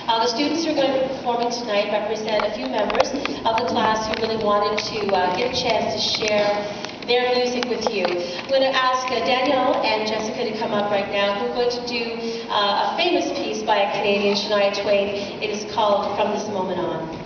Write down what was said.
The students who are going to be performing tonight represent a few members of the class who really wanted to get a chance to share their music with you. I'm going to ask Danielle and Jessica to come up right now, who are going to do a famous piece by a Canadian, Shania Twain. It is called From This Moment On.